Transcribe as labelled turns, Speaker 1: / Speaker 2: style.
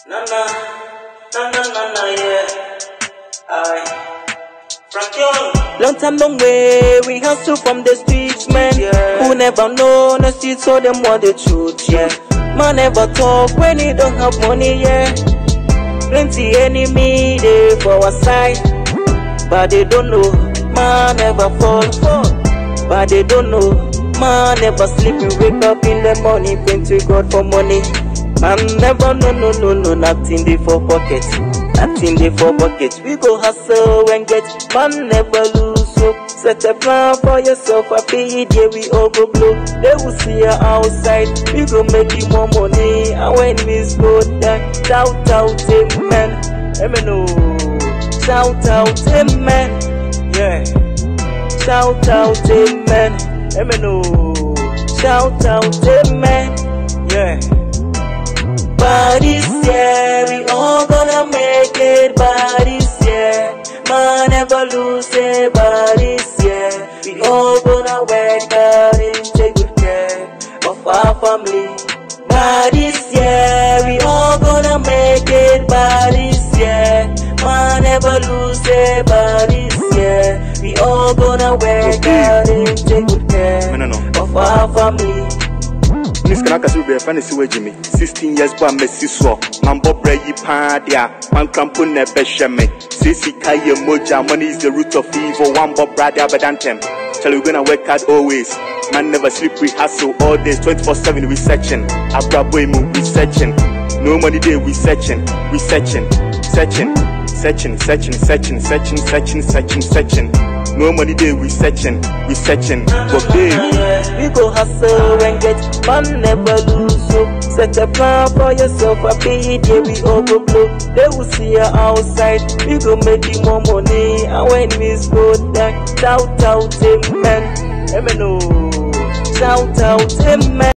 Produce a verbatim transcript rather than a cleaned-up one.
Speaker 1: Na na, na na na na yeah. Aye. Frank Young.
Speaker 2: Long time long way, we hustle from the streets, man. Yeah. Who never know the streets, so them want the truth, yeah. Man never talk when he don't have money, yeah. Plenty enemy they for our side, but they don't know. Man never fall, but they don't know. Man never sleep, we wake up in the morning, thank to God for money. Man never no no no no, nothing they for pocket, nothing they for pocket. We go hustle and get, man never lose. So set a plan for yourself, I pay it, yeah, we all go blow. They will see you outside, we go make you more money. And when we go down, shout out amen, amen. Shout out amen, yeah. Shout out amen, amen. Shout out amen, yeah. But this year we all gonna make it. But this year, man never lose it. But this year we all gonna work hard and take good care of our family. But this year we all gonna make it. But this year, man never lose it. But this year we all gonna work hard and take good care
Speaker 3: no, no, no.
Speaker 2: of our family.
Speaker 3: Miss Kanaka will be a fancy way, Jimmy. Sixteen years by Messi Swa. Mambo Bray Padia. One crampon never shame. Sissy Kaya Moja. Money is the root of evil. One Bob Brother Badantem. Shall we gonna work hard always? Man never sleep, we hustle all days. twenty-four seven we searching. Abra boy move, we searching. No money day, we searching. We searching. Searching. Searching, searching, searching, searching, searching, searching, searching. No money day, we searching, we searching. But
Speaker 2: yeah, we go hustle and get, man never lose. So set a plan for yourself, I pay it, yeah, we all go blow. They will see you outside, we go make you more money. And when we go down, shout out amen, amen. Shout out amen.